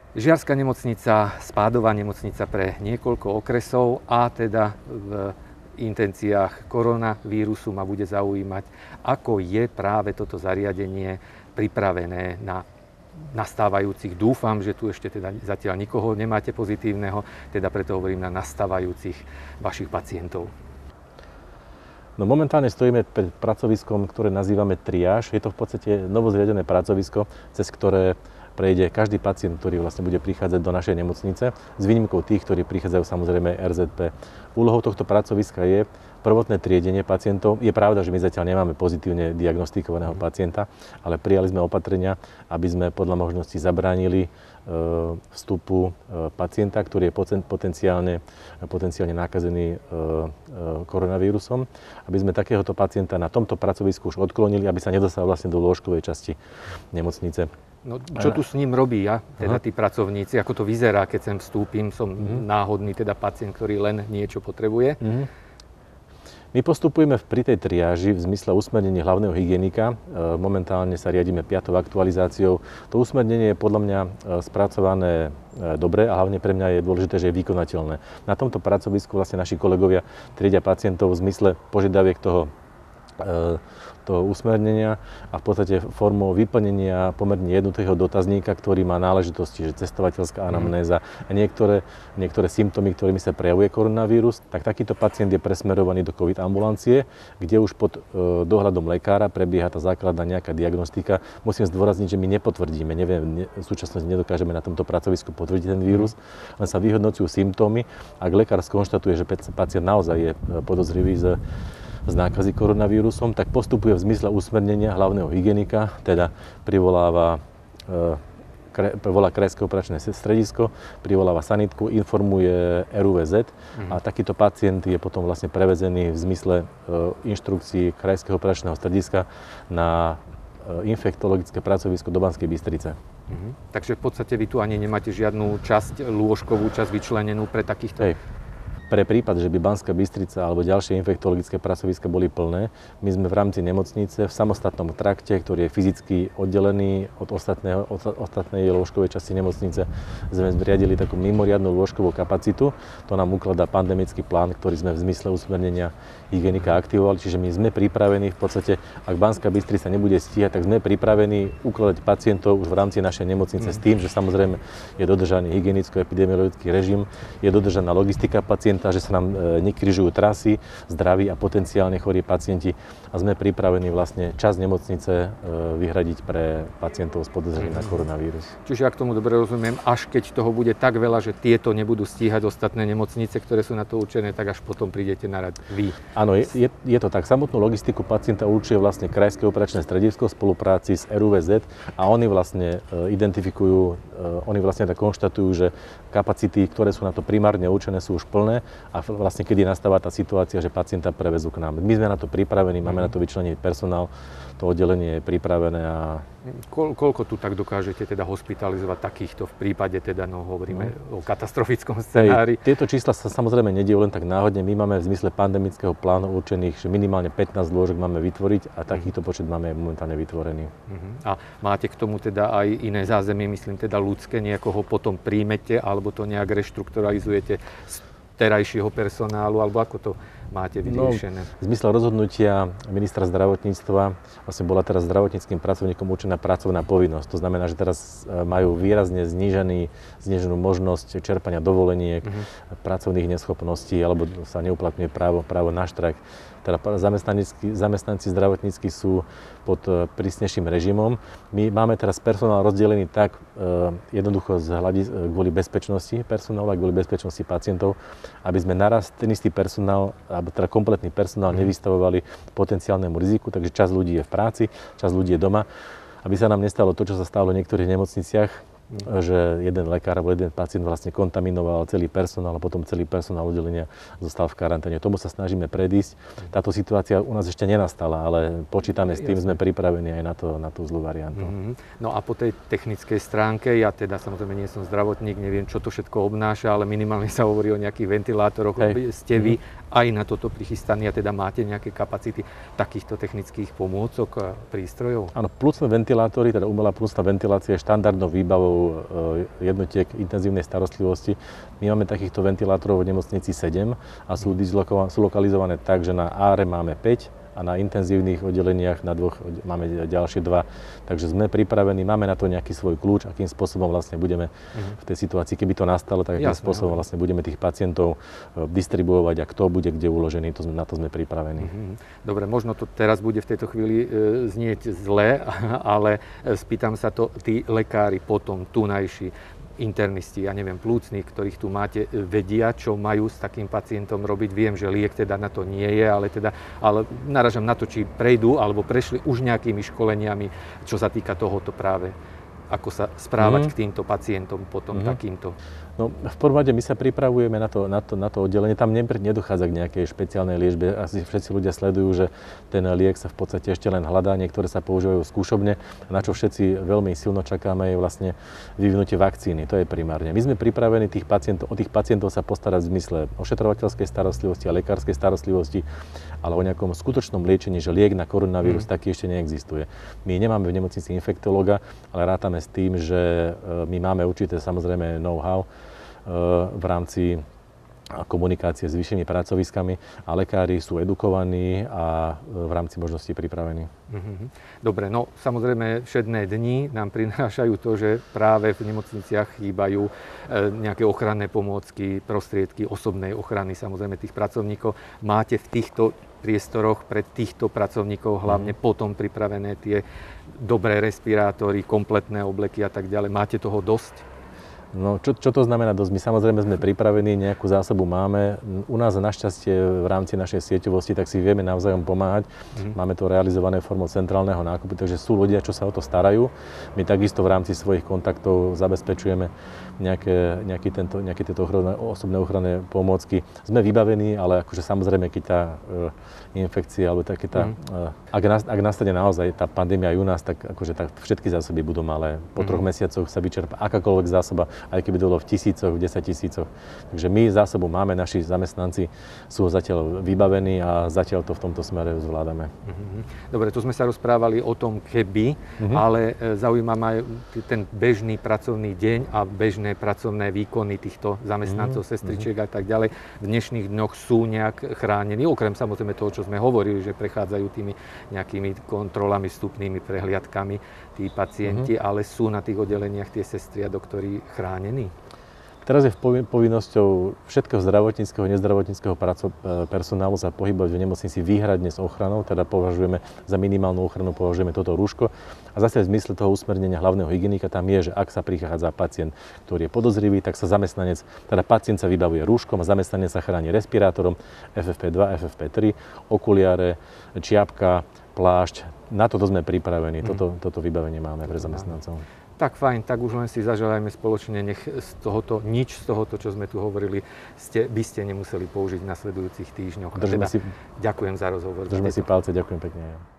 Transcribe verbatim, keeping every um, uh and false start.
Žiarska nemocnica, spádová nemocnica pre niekoľko okresov a teda v intenciách koronavírusu ma bude zaujímať, ako je práve toto zariadenie pripravené na nastávajúcich. Dúfam, že tu ešte teda zatiaľ nikoho nemáte pozitívneho, teda preto hovorím na nastávajúcich vašich pacientov. No momentálne stojíme pred pracoviskom, ktoré nazývame triáž. Je to v podstate novozriadené pracovisko, cez ktoré prejde každý pacient, ktorý vlastne bude prichádzať do našej nemocnice, s výnimkou tých, ktorí prichádzajú samozrejme er zet pé. Úlohou tohto pracoviska je prvotné triedenie pacientov. Je pravda, že my zatiaľ nemáme pozitívne diagnostikovaného pacienta, ale prijali sme opatrenia, aby sme podľa možností zabránili vstupu pacienta, ktorý je potenciálne, potenciálne nakazený koronavírusom, aby sme takéhoto pacienta na tomto pracovisku už odklonili, aby sa nedostal vlastne do lôžkovej časti nemocnice. No, čo tu s ním robí ja, teda tí pracovníci, ako to vyzerá, keď sem vstúpim, som uh-huh. náhodný teda pacient, ktorý len niečo potrebuje? Uh-huh. My postupujeme pri tej triáži v zmysle usmernení hlavného hygienika. Momentálne sa riadíme piatou aktualizáciou. To usmernenie je podľa mňa spracované dobre a hlavne pre mňa je dôležité, že je vykonateľné. Na tomto pracovisku vlastne naši kolegovia triedia pacientov v zmysle požiadaviek toho toho usmernenia a v podstate formou vyplnenia pomerne jednotného dotazníka, ktorý má náležitosti, že cestovateľská anamnéza a niektoré, niektoré symptómy, ktorými sa prejavuje koronavírus, tak takýto pacient je presmerovaný do COVID ambulancie, kde už pod e, dohľadom lekára prebieha tá základná nejaká diagnostika. Musím zdôrazniť, že my nepotvrdíme, neviem, ne, v súčasnosti nedokážeme na tomto pracovisku potvrdiť ten vírus, len sa vyhodnocujú symptómy. Ak lekár skonštatuje, že pacient naozaj je podozrivý z z nákazy koronavírusom, tak postupuje v zmysle usmernenia hlavného hygienika, teda privoláva e, volá krajské operačné stredisko, privoláva sanitku, informuje er ú vé zet mm. a takýto pacient je potom vlastne prevezený v zmysle e, inštrukcií krajského operačného strediska na e, infektologické pracovisko do Banskej Bystrice. Mm. Takže v podstate vy tu ani nemáte žiadnu časť, lôžkovú časť vyčlenenú pre takýchto... Hej. Pre prípad, že by Banská Bystrica alebo ďalšie infektologické pracoviska boli plné, my sme v rámci nemocnice v samostatnom trakte, ktorý je fyzicky oddelený od, ostatného, od ostatnej lôžkovej časti nemocnice, sme zriadili takú mimoriadnu lôžkovú kapacitu. To nám ukladá pandemický plán, ktorý sme v zmysle usmernenia hygienika aktivovali, čiže my sme pripravení v podstate, ak Banská Bystrica nebude stíhať, tak sme pripravení ukladať pacientov už v rámci našej nemocnice mm. s tým, že samozrejme je dodržaný hygienicko-epidemiologický režim, je dodržaná logistika pacienta, že sa nám nekrižujú trasy, zdraví a potenciálne chorí pacienti a sme pripravení vlastne časť nemocnice vyhradiť pre pacientov s podozrením na koronavírus. Čiže ak tomu dobre rozumiem, až keď toho bude tak veľa, že tieto nebudú stíhať ostatné nemocnice, ktoré sú na to určené, tak až potom prídete na rad vy. Áno, je, je, je to tak. Samotnú logistiku pacienta určuje vlastne krajské operačné stredisko v spolupráci s er ú vé zet a oni vlastne identifikujú, oni vlastne tak konštatujú, že kapacity, ktoré sú na to primárne určené, sú už plné a vlastne kedy nastáva tá situácia, že pacienta prevezú k nám. My sme na to pripravení, máme na to vyčlenený personál, to oddelenie je pripravené a... Ko, koľko tu tak dokážete teda hospitalizovať takýchto v prípade teda, no hovoríme no. o katastrofickom scenári? Hej, tieto čísla sa samozrejme nediejú len tak náhodne. My máme v zmysle pandemického plánu určených, že minimálne pätnásť lôžok máme vytvoriť a takýto počet máme momentálne vytvorený. Uh-huh. A máte k tomu teda aj iné zázemie, myslím teda ľudské, nejako ho potom príjmete alebo to nejak reštrukturalizujete z terajšieho personálu, alebo ako to máte vyriešené? No, v zmysle rozhodnutia ministra zdravotníctva vlastne bola teraz zdravotníckym pracovníkom určená pracovná povinnosť. To znamená, že teraz majú výrazne znížený, zníženú možnosť čerpania dovoleniek, uh-huh. pracovných neschopností, alebo sa neuplatňuje právo, právo na štrajk. Teda zamestnanci zdravotnícky sú pod prísnejším režimom. My máme teraz personál rozdelený tak e, jednoducho z hľadí, kvôli bezpečnosti personálu a kvôli bezpečnosti pacientov, aby sme naraz ten istý personál, alebo teda kompletný personál nevystavovali potenciálnemu riziku, takže časť ľudí je v práci, časť ľudí je doma, aby sa nám nestalo to, čo sa stalo v niektorých nemocniciach, že jeden lekár alebo jeden pacient vlastne kontaminoval celý personál a potom celý personál oddelenia zostal v karanténe. Tomu sa snažíme predísť. Táto situácia u nás ešte nenastala, ale počítame s tým, sme pripravení aj na, to, na tú zlú variantu. Mm-hmm. No a po tej technickej stránke, ja teda samozrejme nie som zdravotník, neviem, čo to všetko obnáša, ale minimálne sa hovorí o nejakých ventilátoroch. Hej. Ste vy aj na toto prichystaní a teda máte nejaké kapacity takýchto technických pomôcok a prístrojov? Áno, pľúcne ventilátory, teda umelá pľúcna ventilácia je štandardnou výbavou jednotiek intenzívnej starostlivosti. My máme takýchto ventilátorov v nemocnici sedem a sú, dislokované, sú lokalizované tak, že na áre máme päť a na intenzívnych oddeleniach na dvoch máme ďalšie dva. Takže sme pripravení, máme na to nejaký svoj kľúč, akým spôsobom vlastne budeme uh-huh. v tej situácii, keby to nastalo, tak akým Jasne, spôsobom no. vlastne budeme tých pacientov distribuovať a kto bude kde uložený, to, na to sme pripravení. Uh-huh. Dobre, možno to teraz bude v tejto chvíli e, znieť zle, ale spýtam sa to, tí lekári potom, tunajší, internisti, ja neviem, plúcni, ktorých tu máte, vedia, čo majú s takým pacientom robiť. Viem, že liek teda na to nie je, ale teda, ale naražam na to, či prejdú alebo prešli už nejakými školeniami, čo sa týka tohoto práve. Ako sa správať mm. k týmto pacientom potom mm. takýmto. No, v prvom rade my sa pripravujeme na to, na to, na to oddelenie. Tam nedochádza k nejakej špeciálnej liečbe. Asi všetci ľudia sledujú, že ten liek sa v podstate ešte len hľadá. Niektoré sa používajú skúšobne. Na čo všetci veľmi silno čakáme je vlastne vyvinutie vakcíny. To je primárne. My sme pripravení tých pacientov, o tých pacientov sa postarať v zmysle ošetrovateľskej starostlivosti a lekárskej starostlivosti, ale o nejakom skutočnom liečení, že liek na koronavírus mm. taký ešte neexistuje. My nemáme v nemocnici infektológa, ale rátame s tým, že my máme určité samozrejme know-how v rámci komunikácie s vyššími pracoviskami a lekári sú edukovaní a v rámci možností pripravení. Dobre, no samozrejme všedné dni nám prinášajú to, že práve v nemocniciach chýbajú nejaké ochranné pomôcky, prostriedky osobnej ochrany samozrejme tých pracovníkov. Máte v týchto priestoroch pre týchto pracovníkov hlavne mm. potom pripravené tie dobré respirátory, kompletné obleky a tak ďalej. Máte toho dosť? No, čo, čo to znamená dosť? My samozrejme sme pripravení, nejakú zásobu máme. U nás našťastie v rámci našej sieťovosti, tak si vieme navzájom pomáhať. Mm. Máme to realizované formou centrálneho nákupu, takže sú ľudia, čo sa o to starajú. My takisto v rámci svojich kontaktov zabezpečujeme nejaké, nejaký tento, nejaké tieto ochranné, osobné ochranné pomôcky. Sme vybavení, ale akože samozrejme, keď tá e, infekcia, alebo také tá, mm. e, ak, nas, ak nastane naozaj tá pandémia aj u nás, tak akože tak všetky zásoby budú malé. Po mm. troch mesiacoch sa vyčerpá akákoľvek zásoba, aj keby to bolo v tisícoch, v desaťtisícoch. Takže my zásobu máme, naši zamestnanci sú zatiaľ vybavení a zatiaľ to v tomto smere zvládame. Dobre, tu sme sa rozprávali o tom keby, mm-hmm. ale zaujíma ma ten bežný pracovný deň a bežné pracovné výkony týchto zamestnancov, mm-hmm. sestričiek a tak ďalej. V dnešných dňoch sú nejak chránení, okrem samozrejme toho, čo sme hovorili, že prechádzajú tými nejakými kontrolami, vstupnými prehliadkami tí pacienti, mm-hmm. ale sú na tých oddeleniach tie sestry a doktori chránení? Teraz je povinnosťou všetkého zdravotníckeho a nezdravotníckeho personálu sa pohybovať v nemocnici výhradne s ochranou, teda považujeme za minimálnu ochranu, považujeme toto rúško. A zase v zmysle toho usmernenia hlavného hygienika tam je, že ak sa prichádza pacient, ktorý je podozrivý, tak sa zamestnanec, teda pacient sa vybavuje rúškom a zamestnanec sa chráni respirátorom F F P dva, F F P tri, okuliare, čiapka, plášť. Na toto sme pripravení, mm. toto, toto vybavenie máme pre zamestnancov. Tak fajn, tak už len si zaželajme spoločne, nech z tohoto, nič z tohoto, čo sme tu hovorili, ste, by ste nemuseli použiť v nasledujúcich týždňoch. Držme teda, si, ďakujem za rozhovor. Držme si palce, ďakujem pekne.